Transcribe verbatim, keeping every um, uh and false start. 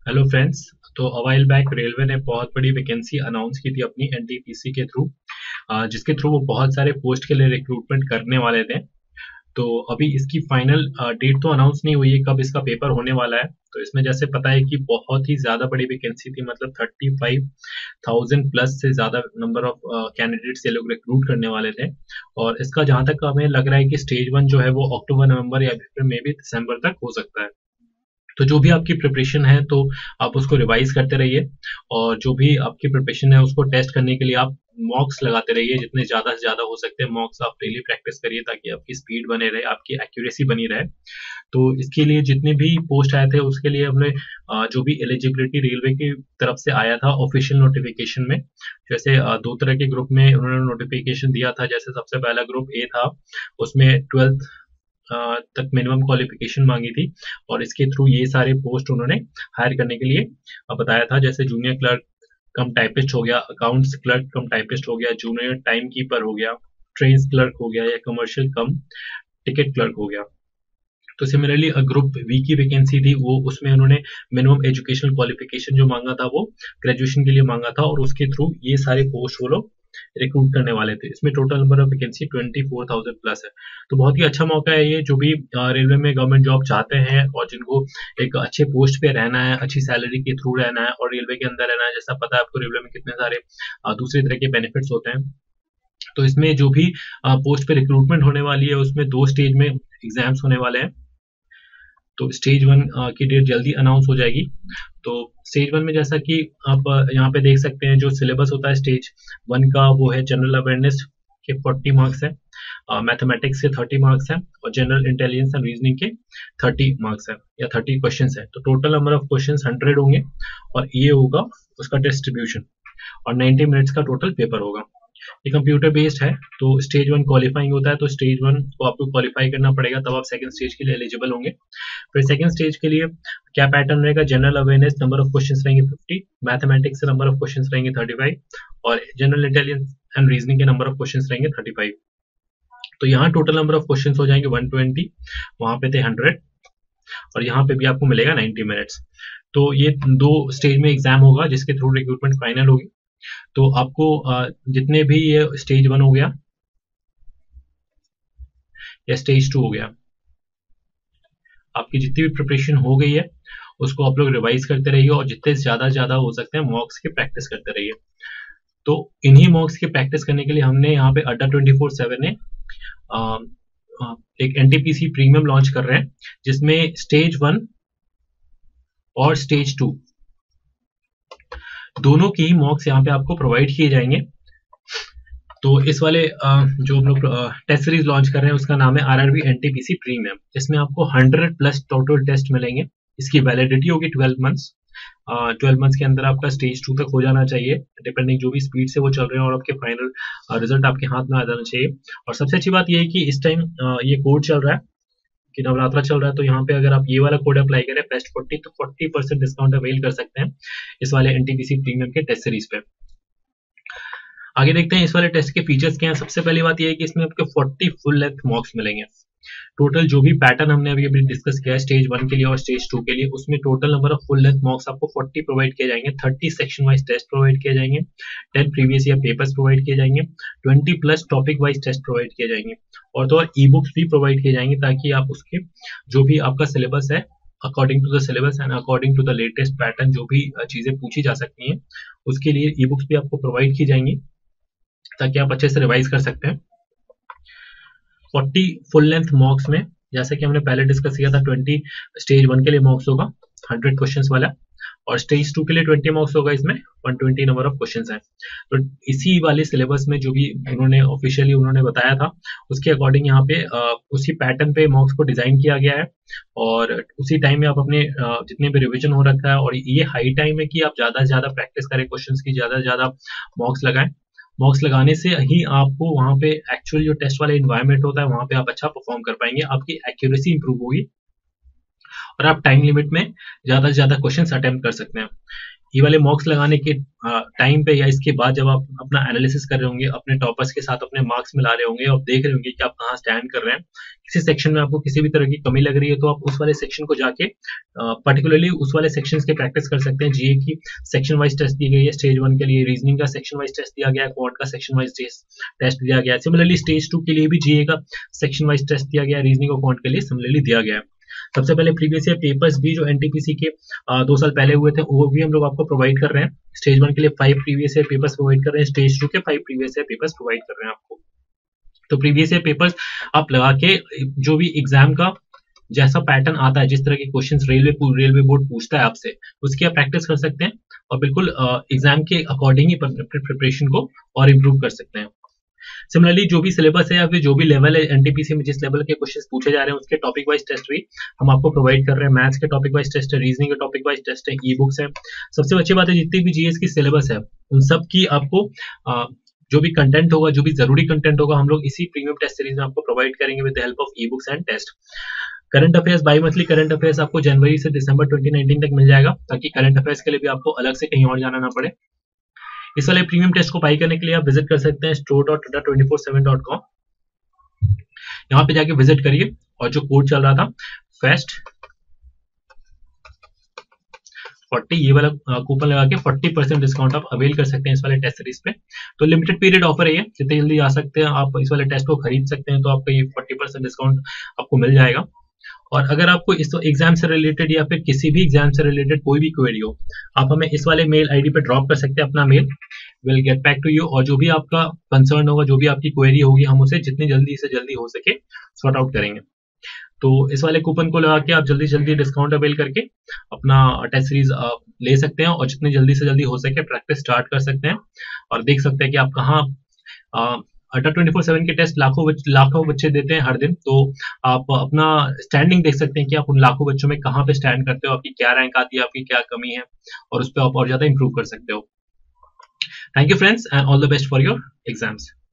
Hello friends. तो a while back railway ने बहुत बड़ी वैकेंसी अनाउंस की थी अपनी एनटीपीसी के थ्रू, जिसके थ्रू वो बहुत सारे पोस्ट के लिए रिक्रूटमेंट करने वाले थे। तो अभी इसकी फाइनल डेट तो अनाउंस नहीं हुई है कब इसका पेपर होने वाला है। तो इसमें जैसे पता है कि बहुत ही ज़्यादा बड़ी वैकेंसी थी, मतलब थर्टी फाइव थाउजेंड प्लस से ज़्यादा नंबर ऑफ कैंडिडेट्स ये लोग रिक्रूट करने वाले थे। और इसका जहाँ तक हमें लग रहा है कि स्टेज वन जो है वो अक्टूबर नवंबर या फिर मे बी दिसंबर तक हो सकता है। तो जो भी आपकी प्रिपरेशन है तो आप उसको रिवाइज करते रहिए, और जो भी आपकी प्रिपरेशन है उसको टेस्ट करने के लिए आप मॉक्स लगाते रहिए, जितने ज़्यादा से ज़्यादा हो सकते हैं मॉक्स आप डेली प्रैक्टिस करिए ताकि आपकी स्पीड बने रहे, आपकी एक्यूरेसी बनी रहे। तो इसके लिए जितने भी पोस्ट आए थे उसके लिए हमने अ, जो भी एलिजिबिलिटी रेलवे की तरफ से आया था ऑफिशियल नोटिफिकेशन में, जैसे अ, दो तरह के ग्रुप में उन्होंने नोटिफिकेशन दिया था। जैसे सबसे पहला ग्रुप ए था, उसमें ट्वेल्थ अ, तक मिनिमम क्वालिफिकेशन मांगी थी, और इसके थ्रू ये सारे पोस्ट उन्होंने हायर करने के लिए अ, बताया था। जैसे जूनियर क्लर्क कम टाइपिस्ट हो गया, अकाउंट्स क्लर्क कम टाइपिस्ट हो गया, जूनियर टाइम कीपर हो गया, ट्रेन्स क्लर्क हो गया, या कमर्शियल कम टिकट क्लर्क हो गया। तो सिमिलरली ग्रुप वी की वैकेंसी थी, वो उसमें उन्होंने मिनिमम एजुकेशनल क्वालिफिकेशन जो मांगा था वो ग्रेजुएशन के लिए मांगा था, और उसके थ्रू ये सारे पोस्ट वो लोग रिक्रूट करने वाले थे। इसमें total number of vacancy twenty four thousand plus है। तो बहुत ही अच्छा मौका है ये, जो भी रेलवे में गवर्नमेंट जॉब चाहते हैं और जिनको एक अच्छे पोस्ट पे रहना है, अच्छी सैलरी के थ्रू रहना है और रेलवे के अंदर रहना है। जैसा पता है आपको रेलवे में कितने सारे अ, दूसरे तरह के बेनिफिट्स होते हैं। तो इसमें जो भी पोस्ट पे रिक्रूटमेंट होने वाली है उसमें दो स्टेज में एग्जाम्स होने वाले हैं। तो स्टेज वन की डेट जल्दी अनाउंस हो जाएगी। तो स्टेज वन में जैसा कि आप अ, यहाँ पे देख सकते हैं, जो सिलेबस होता है स्टेज वन का वो है जनरल अवेयरनेस के फोर्टी मार्क्स है, मैथमेटिक्स के थर्टी मार्क्स है, और जनरल इंटेलिजेंस एंड रीजनिंग के थर्टी मार्क्स है या थर्टी क्वेश्चन है। तो total number of question hundred होंगे, और ये होगा उसका डिस्ट्रीब्यूशन, और नाइन्टी मिनट्स का टोटल पेपर होगा। ये कंप्यूटर बेस्ड है। तो स्टेज वन क्वालिफाइंग होता है, तो स्टेज वन को आपको क्वालिफाई करना पड़ेगा, तब आप सेकंड स्टेज के लिए एलिजिबल होंगे। फिर सेकंड स्टेज के लिए क्या पैटर्न रहेगा? General awareness number of questions रहेंगे फिफ्टी, मैथमेटिक्स से नंबर ऑफ क्वेश्चंस रहेंगे थर्टी फाइव, और जनरल इंटेलिजेंस एंड रीजनिंग के नंबर ऑफ क्वेश्चंस रहेंगे थर्टी फाइव। तो यहाँ टोटल नंबर ऑफ क्वेश्चंस हो जाएंगे वन ट्वेंटी, वहां पे थे हंड्रेड, और यहाँ पे भी आपको मिलेगा नाइन्टी मिनट्स। तो ये दो स्टेज में एग्जाम होगा जिसके थ्रू रिक्रूटमेंट फाइनल होगी। तो आपको अ, जितने भी ये स्टेज वन हो गया या स्टेज टू हो गया, आपकी जितनी भी प्रिपरेशन हो गई है उसको आप लोग रिवाइज करते रहिए, और जितने ज्यादा ज्यादा हो सकते हैं मॉक्स की प्रैक्टिस करते रहिए। तो इन्हीं मॉक्स की प्रैक्टिस करने के लिए हमने यहाँ पे अड्डा ट्वेंटी फोर सेवन ने अ, अ, एक एनटीपीसी प्रीमियम लॉन्च कर रहे हैं, जिसमें स्टेज वन और स्टेज टू दोनों की मॉक्स यहाँ पे आपको प्रोवाइड किए जाएंगे। तो इस वाले जो हम लोग टेस्ट सीरीज लॉन्च कर रहे हैं उसका नाम है आरआरबी एनटीपीसी प्रीमियम। इसमें आपको हंड्रेड प्लस टोटल टेस्ट मिलेंगे। इसकी वैलिडिटी होगी ट्वेल्व मंथ्स। ट्वेल्व मंथ्स के अंदर आपका स्टेज टू तक हो जाना चाहिए, डिपेंडिंग जो भी स्पीड से वो चल रहे हैं, और आपके फाइनल रिजल्ट आपके हाथ में आ जाना चाहिए। और सबसे अच्छी बात यह है कि इस टाइम ये कोड चल रहा है कि नवरात्रा चल रहा है, तो यहाँ पे अगर आप ये वाला कोड अप्लाई करें फेस्ट फोर्टी, तो फोर्टी परसेंट डिस्काउंट अवेल कर सकते हैं इस वाले एनटीपीसी प्रीमियम के टेस्ट सीरीज पे। आगे देखते हैं इस वाले टेस्ट के फीचर्स क्या हैं। सबसे पहली बात यह है कि इसमें आपको फोर्टी फुल लेंथ मॉक्स मिलेंगे। टोटल जो भी पैटर्न हमने अभी अभी डिस्कस किया है स्टेज वन के लिए और स्टेज टू के लिए, उसमें total number of full length mocks आपको फोर्टी प्रोवाइड किए जाएंगे, thirty section wise test provide किए जाएंगे, ten previous year papers provide किए जाएंगे, twenty plus topic wise test provide किए जाएंगे, और तो और ई बुक्स भी प्रोवाइड किए जाएंगे, ताकि आप उसके जो भी आपका सिलेबस है according to the syllabus and according to the latest pattern जो भी चीजें पूछी जा सकती हैं उसके लिए ई बुक्स भी आपको प्रोवाइड की जाएंगी, ताकि आप अच्छे से रिवाइज कर सकते हैं। फोर्टी फुल लेंथ मॉक्स में, जैसे कि हमने पहले डिस्कस किया था, ट्वेंटी स्टेज वन के लिए मॉक्स होगा हंड्रेड क्वेश्चंस वाला, और स्टेज टू के लिए ट्वेंटी मॉक्स होगा, इसमें one twenty number of questions हैं। तो इसी वाले सिलेबस में जो भी उन्होंने ऑफिशियली उन्होंने बताया था उसके अकॉर्डिंग यहाँ पे आ, उसी पैटर्न पे मॉक्स को डिजाइन किया गया है, और उसी टाइम में आप अपने आ, जितने भी रिविजन हो रखा है, और ये हाई टाइम है कि आप ज्यादा से ज्यादा प्रैक्टिस करें, क्वेश्चंस की ज्यादा से ज्यादा मॉक्स लगाएं। मॉक्स लगाने से ही आपको वहां पे एक्चुअल जो टेस्ट वाला इन्वायरमेंट होता है वहां पे आप अच्छा परफॉर्म कर पाएंगे, आपकी एक्यूरेसी इंप्रूव होगी, और आप टाइम लिमिट में ज्यादा से ज्यादा क्वेश्चंस अटेम्प्ट कर सकते हैं। ये वाले मॉक्स लगाने के टाइम पे या इसके बाद जब आप अपना एनालिसिस कर रहे होंगे, अपने टॉपर्स के साथ अपने मार्क्स मिला रहे होंगे और देख रहे होंगे कि आप कहाँ स्टैंड कर रहे हैं, किसी सेक्शन में आपको किसी भी तरह की कमी लग रही है, तो आप उस वाले सेक्शन को जाके पर्टिकुलरली उस वाले सेक्शंस के प्रैक्टिस कर सकते हैं। जीए की सेक्शन वाइज टेस्ट दी गई है स्टेज वन के लिए, रीजनिंग का सेक्शन वाइज टेस्ट दिया गया है, क्वांट का सेक्शन वाइज टेस्ट दिया गया है। सिमिलरली स्टेज टू के लिए भी जीए का सेक्शन वाइज टेस्ट दिया गया है, रीजनिंग और क्वांट के लिए सिमिलरली दिया गया है। सबसे पहले प्रीवियस ईयर पेपर्स भी जो एनटीपीसी के आ, दो साल पहले हुए थे वो भी हम लोग आपको प्रोवाइड कर रहे हैं। स्टेज वन के लिए five previous year papers provide कर रहे हैं, स्टेज टू के five previous year papers provide कर रहे हैं आपको। तो प्रीवियस ईयर पेपर्स आप लगा के जो भी एग्जाम का जैसा पैटर्न आता है, जिस तरह के क्वेश्चंस रेलवे रेलवे बोर्ड पूछता है आपसे, उसकी आप प्रैक्टिस कर सकते हैं और बिल्कुल एग्जाम के अकॉर्डिंग ही प्रिपरेशन को और इम्प्रूव कर सकते हैं। सिमिलरली जो भी सिलेबस है या फिर जो भी लेवल है एनटीपीसी में, जिस लेवल के क्वेश्चंस पूछे जा रहे हैं उसके टॉपिक वाइज टेस्ट भी हम आपको प्रोवाइड कर रहे हैं। मैथ्स के टॉपिक वाइज टेस्ट है, रीजनिंग के टॉपिक वाइज टेस्ट है, ई बुक्स है। सबसे अच्छी बात है जितनी भी जीएस की सिलेबस है उन सब की आपको आ, जो भी कंटेंट होगा, जो भी जरूरी कंटेंट होगा, हम लोग इसी प्रीमियम टेस्ट सीरीज में आपको प्रोवाइड करेंगे with the help of e books and test. Current affairs, bimonthly current affairs आपको जनवरी से दिसंबर ट्वेंटी नाइनटीन तक मिल जाएगा, ताकि करंट अफेयर्स के लिए भी आपको अलग से कहीं और जाना ना पड़े। इस वाले प्रीमियम टेस्ट को बाई करने के लिए आप विजिट कर सकते हैं store dot Adda twenty four seven dot com. यहाँ पे जाके विजिट करिए और जो कोड चल रहा था फेस्ट फोर्टी, ये वाला कूपन लगा के फोर्टी परसेंट डिस्काउंट आप अवेल कर सकते हैं इस वाले टेस्ट सीरीज पे। तो लिमिटेड पीरियड ऑफर है ये, जितने जल्दी आ सकते हैं आप इस वाले टेस्ट को खरीद सकते हैं, तो आपका ये फोर्टी परसेंट डिस्काउंट आपको मिल जाएगा। और अगर आपको इस एग्जाम से रिलेटेड या फिर किसी भी एग्जाम से रिलेटेड कोई भी क्वेरी हो, आप हमें इस वाले मेल आईडी पे ड्रॉप कर सकते हैं अपना mail, will get back to you. और जो भी आपका कंसर्न होगा, जो भी आपकी क्वेरी होगी, हम उसे जितनी जल्दी से जल्दी हो सके सॉर्ट आउट करेंगे। तो इस वाले कूपन को लगा के आप जल्दी जल्दी डिस्काउंट अवेल करके अपना टेस्ट सीरीज ले सकते हैं और जितनी जल्दी से जल्दी हो सके प्रैक्टिस स्टार्ट कर सकते हैं और देख सकते हैं कि आप कहाँ अड्डा ट्वेंटी फोर सेवन के टेस्ट लाखों लाखों बच्चे देते हैं हर दिन। तो आप अपना स्टैंडिंग देख सकते हैं कि आप उन लाखों बच्चों में कहाँ पे स्टैंड करते हो, आपकी क्या रैंक आती है, आपकी क्या कमी है, और उस पर आप और ज्यादा इंप्रूव कर सकते हो। Thank you friends and all the best for your exams.